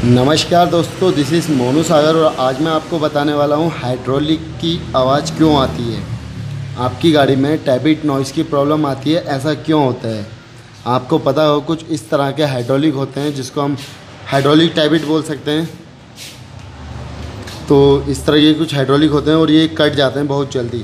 नमस्कार दोस्तों, this is Monu सागर और आज मैं आपको बताने वाला हूँ हाइड्रोलिक की आवाज़ क्यों आती है। आपकी गाड़ी में टैबिट नॉइज़ की प्रॉब्लम आती है, ऐसा क्यों होता है? आपको पता हो कुछ इस तरह के हाइड्रोलिक होते हैं जिसको हम हाइड्रोलिक टैबिट बोल सकते हैं। तो इस तरह के कुछ हाइड्रोलिक होते हैं और ये कट जाते हैं बहुत जल्दी,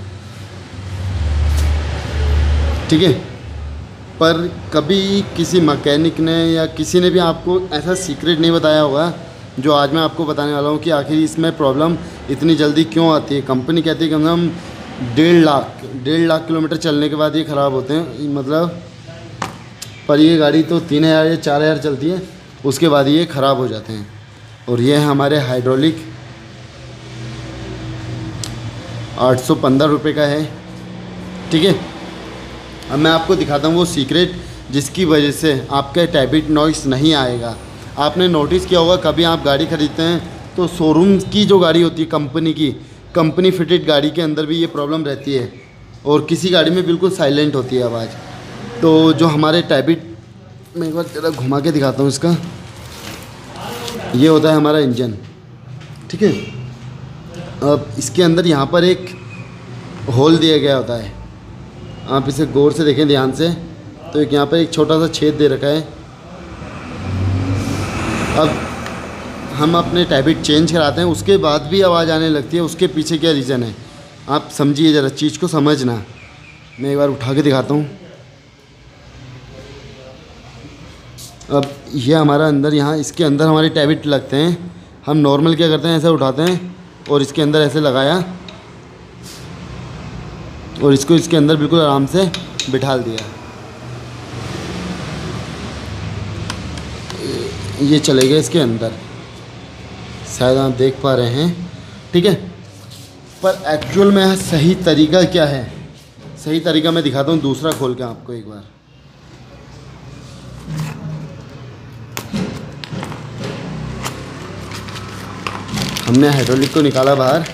ठीक है। पर कभी किसी मैकेनिक ने या किसी ने भी आपको ऐसा सीक्रेट नहीं बताया होगा जो आज मैं आपको बताने वाला हूँ कि आखिर इसमें प्रॉब्लम इतनी जल्दी क्यों आती है। कंपनी कहती है कम से कम 1.5 लाख किलोमीटर चलने के बाद ये ख़राब होते हैं, मतलब पर ये गाड़ी तो 3000 या 4000 चलती है, उसके बाद ये ख़राब हो जाते हैं। और ये है हमारे हाइड्रोलिक, 815 रुपये का है, ठीक है। अब मैं आपको दिखाता हूँ वो सीक्रेट जिसकी वजह से आपका टैबिट नॉइस नहीं आएगा। आपने नोटिस किया होगा कभी आप गाड़ी ख़रीदते हैं तो शोरूम की जो गाड़ी होती है कंपनी फिटेड गाड़ी के अंदर भी ये प्रॉब्लम रहती है और किसी गाड़ी में बिल्कुल साइलेंट होती है आवाज़। तो जो हमारे टैबिट, मैं एक बार ज़रा घुमा के दिखाता हूँ इसका, ये होता है हमारा इंजन, ठीक है। अब इसके अंदर यहाँ पर एक होल दिया गया होता है, आप इसे गौर से देखें ध्यान से, तो एक यहाँ पर एक छोटा सा छेद दे रखा है। अब हम अपने टैबिट चेंज कराते हैं, उसके बाद भी आवाज़ आने लगती है। उसके पीछे क्या रीज़न है आप समझिए, ज़रा चीज़ को समझना। मैं एक बार उठा के दिखाता हूँ। अब ये हमारा अंदर, यहाँ इसके अंदर हमारे टैबिट लगते हैं। हम नॉर्मल क्या करते हैं, ऐसे उठाते हैं और इसके अंदर ऐसे लगाया और इसको इसके अंदर बिल्कुल आराम से बिठाल दिया, ये चले गए इसके अंदर, शायद आप देख पा रहे हैं, ठीक है। पर एक्चुअल में सही तरीका क्या है, सही तरीका मैं दिखाता हूँ दूसरा खोल के आपको एक बार। हमने हाइड्रोलिक को निकाला बाहर।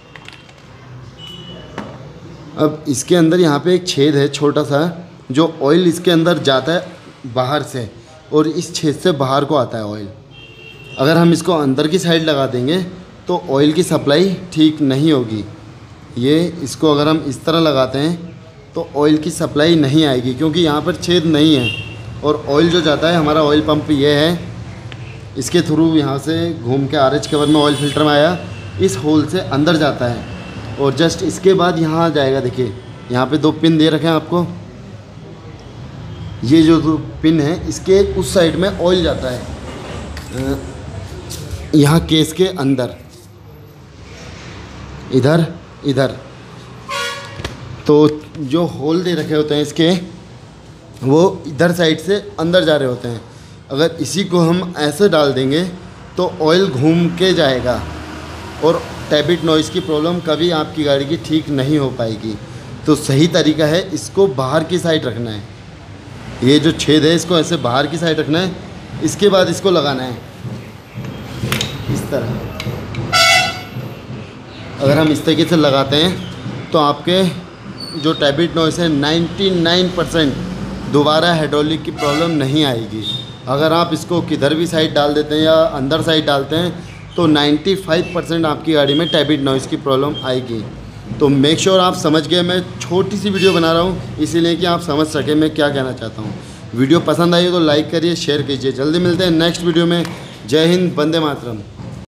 अब इसके अंदर यहाँ पे एक छेद है छोटा सा, जो ऑयल इसके अंदर जाता है बाहर से और इस छेद से बाहर को आता है ऑयल। अगर हम इसको अंदर की साइड लगा देंगे तो ऑयल की सप्लाई ठीक नहीं होगी। ये इसको अगर हम इस तरह लगाते हैं तो ऑयल की सप्लाई नहीं आएगी, क्योंकि यहाँ पर छेद नहीं है और ऑयल जो जाता है, हमारा ऑयल पंप ये है, इसके थ्रू यहाँ से घूम के RH कवर में ऑयल फिल्टर में आया, इस होल से अंदर जाता है और जस्ट इसके बाद यहाँ आ जाएगा। देखिए यहाँ पे 2 पिन दे रखे हैं आपको, ये जो 2 पिन है इसके उस साइड में ऑयल जाता है, यहाँ केस के अंदर, इधर। तो जो होल दे रखे होते हैं इसके, वो इधर साइड से अंदर जा रहे होते हैं। अगर इसी को हम ऐसे डाल देंगे तो ऑयल घूम के जाएगा और टैबिट नॉइज़ की प्रॉब्लम कभी आपकी गाड़ी की ठीक नहीं हो पाएगी। तो सही तरीका है इसको बाहर की साइड रखना है, ये जो छेद है इसको ऐसे बाहर की साइड रखना है, इसके बाद इसको लगाना है इस तरह। अगर हम इस तरीके से लगाते हैं तो आपके जो टैबिट नॉइज़ है 99% दोबारा हाइड्रोलिक की प्रॉब्लम नहीं आएगी। अगर आप इसको किधर भी साइड डाल देते हैं या अंदर साइड डालते हैं तो 95% आपकी गाड़ी में टैबिट नॉइज़ की प्रॉब्लम आएगी। तो मेक श्योर आप समझ गए। मैं छोटी सी वीडियो बना रहा हूँ इसीलिए कि आप समझ सकें मैं क्या कहना चाहता हूँ। वीडियो पसंद आई हो तो लाइक करिए, शेयर कीजिए। जल्दी मिलते हैं नेक्स्ट वीडियो में। जय हिंद, वंदे मातरम।